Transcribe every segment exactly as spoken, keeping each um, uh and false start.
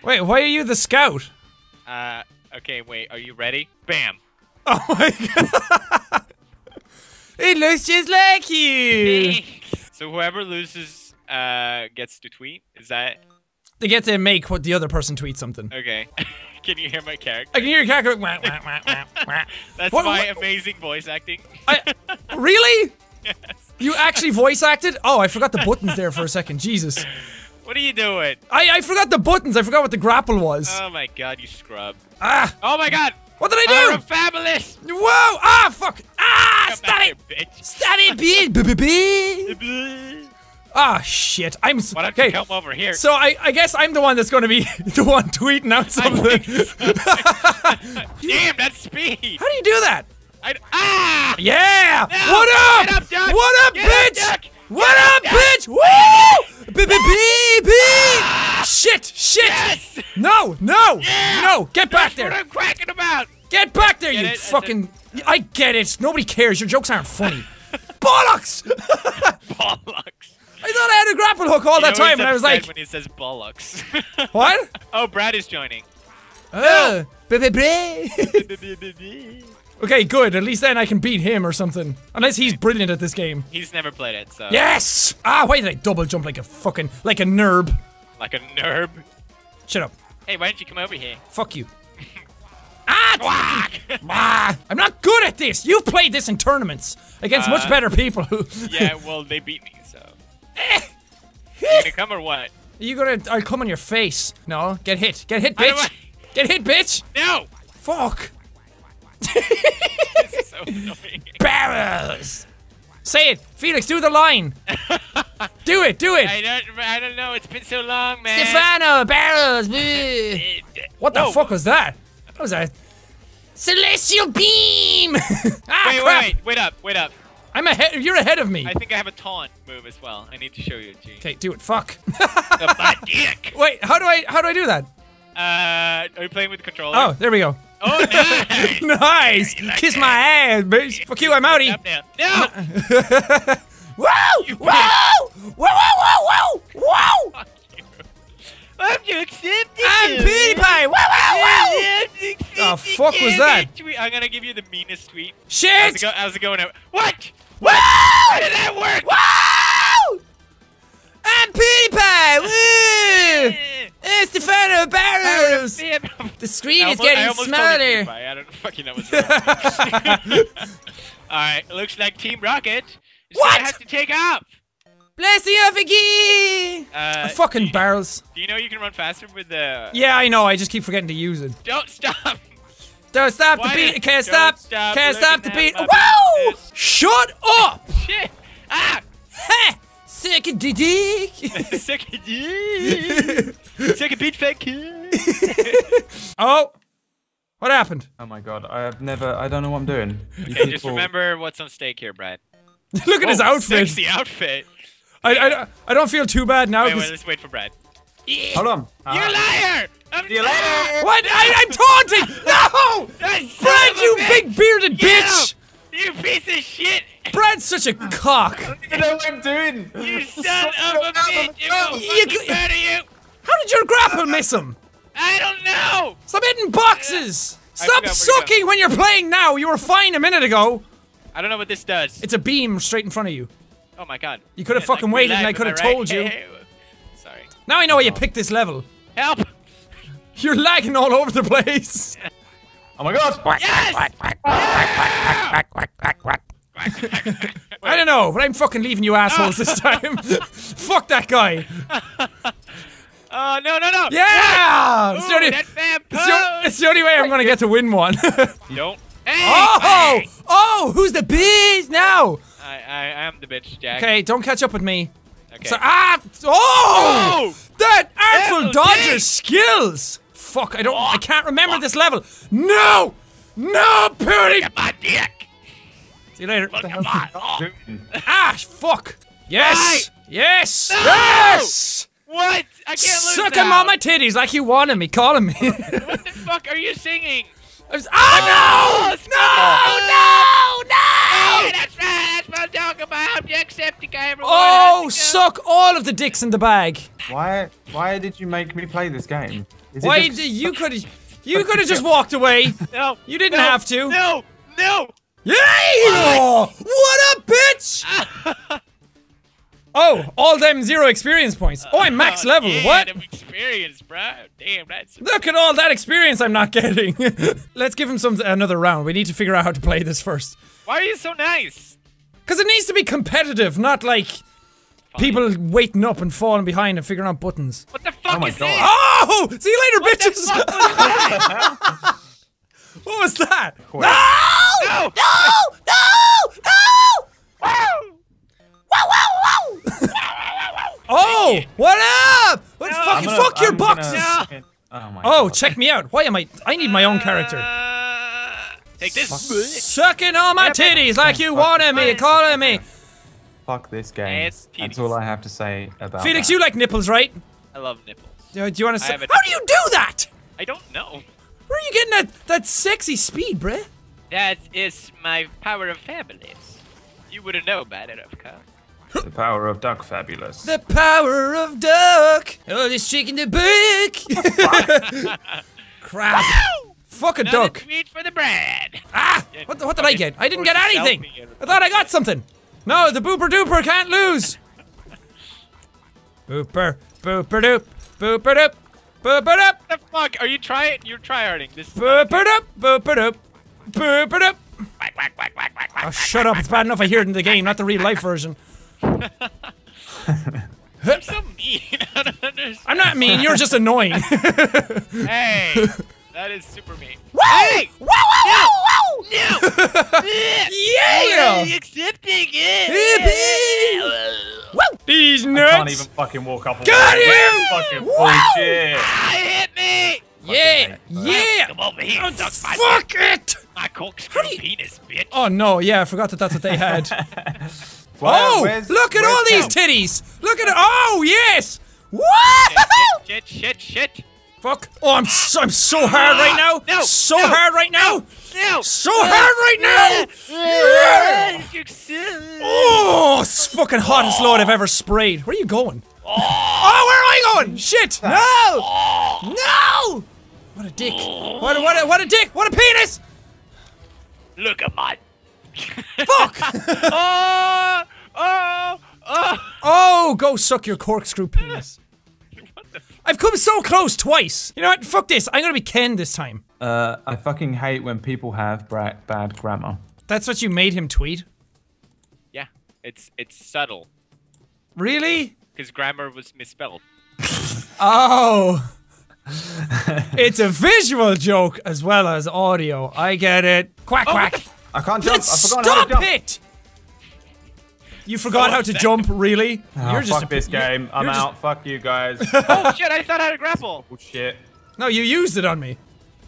Wait, why are you the scout? Uh, okay, wait, are you ready? Bam! Oh my god! It looks just like you! So whoever loses, uh, gets to tweet? Is that? They get to make what the other person tweets something. Okay. Can you hear my character? I can hear your character. Wah, wah, wah, wah, wah. That's What- my what- amazing voice acting. I, really? Yes. You actually voice acted? Oh, I forgot the buttons there for a second. Jesus. What are you doing? I, I forgot the buttons. I forgot what the grapple was. Oh my god, you scrub. Ah! Oh my god! What did I I'm do? fabulous! Whoa! Ah! Fuck! Ah! Come Stop back it! here, bitch. Stop it, bitch! B-b-b. Ah, shit. I'm s- Why don't okay. you come over here? So I, I guess I'm the one that's going to be the one tweeting out something. Damn, that's speed! How do you do that? I, ah! Yeah! No! What up? Get up, duck! What up, Get up, bitch? duck! What Get up, up, duck! bitch? Woo! B-b-b-b! Shit! Shit! Yes! No! No! Yeah! No! Get back That's what there! I'm cracking about! Get back there, Get you it? fucking! I get it. Nobody cares. Your jokes aren't funny. Bollocks! Bollocks. I thought I had a grapple hook all You that know he's time, and I was upset like, when he says bollocks. what? Oh, Brad is joining. Uh, b-b-b. Okay, good. At least then I can beat him or something. Unless he's brilliant at this game. He's never played it, so. Yes! Ah, why did I double jump like a fucking, like a nerd? Like a nerd. Shut up. Hey, why don't you come over here? Fuck you. Ah! Ah! I'm not good at this! You've played this in tournaments against Uh, much better people. Yeah, well, they beat me, so. Eh. You gonna come or what? You gonna, I'll come on your face. No, get hit. Get hit, I don't bitch! Get hit, bitch! No! Fuck! This is so annoying. Barrels! Say it! Felix, do the line! Do it, do it! I don't, I don't know, it's been so long, man. Stefano, barrels! bleh. What the Whoa. fuck was that? What was that? Celestial beam! ah, Wait, crap! wait, wait, wait up, wait up. I'm ahead. You're ahead of me. I think I have a taunt move as well. I need to show you, G. Okay, do it. Fuck. The butt dick. Wait, how do I? How do I do that? Uh, are you playing with the controller? Oh, there we go. Oh, nice. Nice. You like Kiss that? my ass, bitch. Fuck you. I'm outie. Up now. No. Whoa! You Whoa! Whoa! Whoa! Whoa! Whoa! Whoa! Fuck you. I'm to accept it. I'm Petey Pie. Whoa! Whoa! Whoa! Oh, fuck was that? I'm gonna give you the meanest tweet. How's Shit! it, go, how's it going out? What? Whoa! How did that work? Whoa! I'm Petey Pie. Woo! Hey, Stefano Barros. The screen I is almost- I getting almost called it smaller. PewDiePie. I don't fucking know what's wrong. Alright, looks like Team Rocket is What? gonna have to take off. Blessing of a gee. Uh, Fucking barrels. Do you know you can run faster with the... Yeah, I know. I just keep forgetting to use it. Don't stop. Don't stop Why the beat. don't- Can't don't stop. stop Can't stop the looking beat. at my Whoa! business. Shut up. Shit. Ah. Ha! Sick of the dick. Sick of you. Sick of beat fake. Oh. What happened? Oh my god, I have never, I don't know what I'm doing. You Okay, just people- remember what's on stake here, Brad. Look at his Whoa, outfit. Sexy outfit. I, I, I don't feel too bad now. Wait, wait, 'cause- let's wait for Brad. Hold on. You're a liar! I'm See you later. What? I, I'm taunting! No! Brad, you big bearded Get bitch! out! You piece of shit! Brad's such a cock. I don't even know what I'm doing. You son of a bitch! You I'm c- fucking proud of you! How did your grapple miss him? I don't know! Stop hitting boxes! I Stop forgot where to sucking when you're playing now! You were fine a minute ago! I don't know what this does. It's a beam straight in front of you. Oh my god. You could have Yeah, fucking like waited real and I life, could have am I told right? you. Hey, hey. Sorry. Now I know why you picked this level. Help! You're lagging all over the place. Oh my god. Yes! I don't know, but I'm fucking leaving you assholes this time. Fuck that guy. Oh, no, no, no! Yeah! Ooh, It's the only- that fan It's the, it's the only way I'm gonna get to win one. Don't. Hey! Oh! bang! Oh! Who's the biz now? I, I am the bitch, Jack. Okay, don't catch up with me. Okay. So, ah! Oh! Oh! That artful F L D. dodger skills! Fuck, I don't- I can't remember this level. No! No, Purdy! Get my dick! See you later. Look at my. Oh. Ah, fuck! Yes! Right. Yes! No! Yes! What? I can't lose Suck now. him on my titties like you wanted me, calling me. What the fuck are you singing? I was- oh, no! No! Hey, No! No! that's right. That's what I'm talking about. Jacksepticeye, everyone. Oh, has to go. suck all of the dicks in the bag. Why, why did you make me play this game? Is it Why just did you such- could you such could a have just joke? walked away. No. You didn't no, have to. No. No. Yeah! What up, bitch? Oh, all them zero experience points. Oh, I'm max Oh, level. yeah, What? them experience, bro. Damn, that's. Look at all that experience I'm not getting. Let's give him some another round. We need to figure out how to play this first. Why are you so nice? Cause it needs to be competitive, not like people waiting up and falling behind and figuring out buttons. What the fuck Oh my is God. this? Oh! See you later, What the bitches! fuck was that? What was that? Wait. No! No! No! No! No! Wow! Wow, wow, wow! Oh! What up? What No. fucking I'm gonna- fuck your I'm gonna boxes? fucking- Oh my Oh, God. check me out. Why am I? I need my own character. Uh, take this. Sucking all my Yeah, but- titties like you Fuck. wanted me, calling me. Fuck this game. Ass That's titties. all I have to say about Felix, that. you like nipples, right? I love nipples. Do do you want to I say? have a How do you do that? I don't know. Where are you getting that that sexy speed, bruh? That is my power of fabulous. You wouldn't know about it, of course. The power of Duck Fabulous. The power of duck. Oh, this chicken the book. Crap. Fuck a Another duck. tweet for the bread. Ah! Yeah, What, the, what did I fucking get? I didn't force get yourself anything. in. I thought I got something. No, the booper duper can't lose. Booper, booper doop, booper doop, booper doop, What the fuck? Are you trying? You're tryharding. This is booper doop, booper doop, booper doop. whack, whack, whack, whack, whack, Oh, whack, shut up. It's bad enough I hear it in the game, not the real life version. You're so mean. I don't understand. I'm not mean, you're just annoying. Hey, that is super mean. Wow! Hey! Wow, wow, wow, wow! No! Yeah! Accepting it! Yippee! Woo! These I nuts! can't even fucking walk up. a Got wall. him! Fucking Wow! bullshit. Ah, hit me! Yeah! Fucking Yeah! Come over here, Oh, suck my fuck it! My corkscrew do you- penis, bitch. Oh no, yeah, I forgot that that's what they had. Where- Oh! where's- Look at where's all these Cam? titties! Look at it! Oh, yes! Woo! Shit, shit, shit, shit. Fuck! Oh, I'm so, I'm so hard right now! No, So no, hard right now! No! So hard right now! Yeah! Yeah! Oh, it's fucking hottest load I've ever sprayed. Where are you going? Oh, where am I going? Shit! No! No! What a dick! What a, what a, what a dick! What a penis! Look at my. Fuck! Oh! Oh! Oh! Oh, go suck your corkscrew penis. What the? I've come so close twice. You know what? Fuck this. I'm gonna be Ken this time. Uh, I fucking hate when people have bra bad grammar. That's what you made him tweet? Yeah, it's it's subtle Really? because grammar was misspelled. Oh. It's a visual joke as well as audio. I get it. Quack Oh, what quack. I can't jump. Let's I forgot how to stop jump. it! You forgot how to upset. jump, really? Oh, you're just fuck a, this you're- game. I'm you're just- out. Fuck you guys. Oh shit! I thought I had a grapple. Bullshit. No, you used it on me.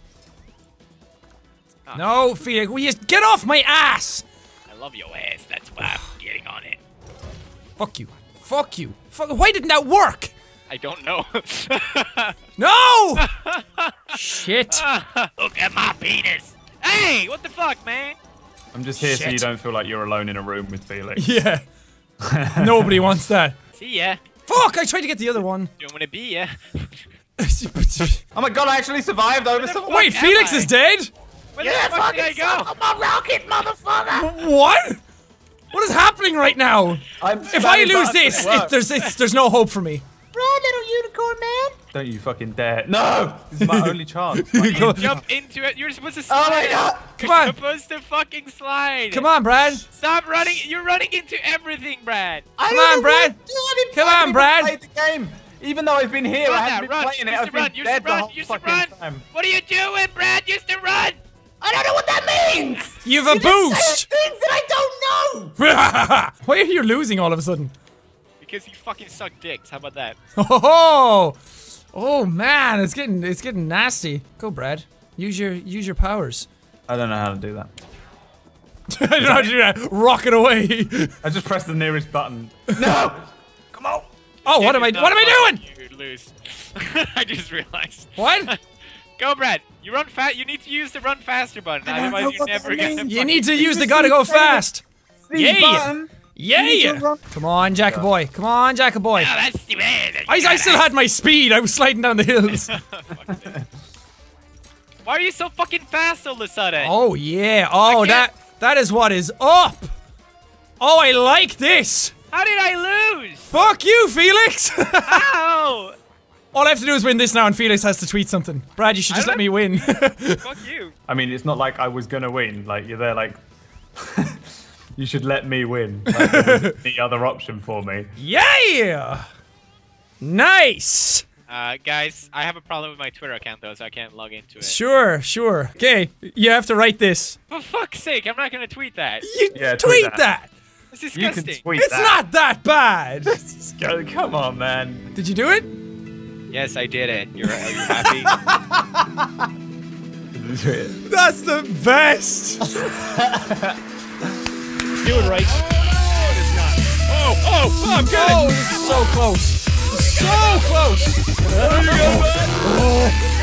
Ah. No, Felix, will you get off my ass? I love your ass. That's why I'm getting on it. Fuck you. Fuck you. Fuck, why didn't that work? I don't know. No! Shit. Look at my penis. Hey, what the fuck, man? I'm just here so Shit. you don't feel like you're alone in a room with Felix. Yeah. Nobody wants that. See ya. Fuck, I tried to get the other one. Don't wanna be ya. Oh my god, I actually survived over some. Wait, am Felix I? is dead? Where the fuck did I go? a rocket, motherfucker! What? What is happening right now? I'm If I spamming lose buttons this, and it it, works. there's it's, there's no hope for me. Run, little unicorn man! Don't you fucking dare! No! This is my only chance. Fucking- Go- Jump into it. You're supposed to slide. Oh my god! Come You're on. supposed to fucking slide. Come on, Brad. Stop running. You're running into everything, Brad. I Come don't on, know Brad. what to do. I didn't Come fucking on, even Brad. play the game. Even though I've been here, Run I now, haven't been run. playing it. Used I've to been run. Used dead to the run. whole Used to fucking run. time. What are you doing, Brad? Used to run. I don't know what that means! You've a boost. Things that I don't know! Why are you losing all of a sudden? Because you fucking suck dicks. How about that? Oh, oh man, it's getting it's getting nasty. Go, Brad. Use your use your powers. I don't know how to do that. I don't know how to do that. Rocket away. I just pressed the nearest button. No! Come on! Oh, what am I? It's not What am I fun. doing? You lose. I just realized. What? Go, Brad. You run fast. You need to use the run faster button. I don't Otherwise, know you're what never that gonna. means. You fucking- need to use the gotta go fast. These Yeah. button. Yeah! Come on, Jack boy. Come on, Jack boy. Oh, that's the man. I, I still had my speed. I was sliding down the hills. Why are you so fucking fast all of a sudden? Oh, yeah. Oh, that that is what is up. Oh, I like this. How did I lose? Fuck you, Felix. Ow! All I have to do is win this now, and Felix has to tweet something. Brad, you should just let me win. Fuck you. I mean, it's not like I was gonna win. Like, you're there like... you should let me win. Like, there was the other option for me. Yeah! Nice! Uh, guys, I have a problem with my Twitter account though, so I can't log into it. Sure, sure. Okay, you have to write this. For fuck's sake, I'm not gonna tweet that. You Yeah, tweet, tweet that. that. It's You disgusting. can tweet It's that. not that bad. Go- Come on, man. Did you do it? Yes, I did it. You're, are you happy? That's the best. Do it right. Oh, oh, I'm good. Oh, this is so close. So close. Oh,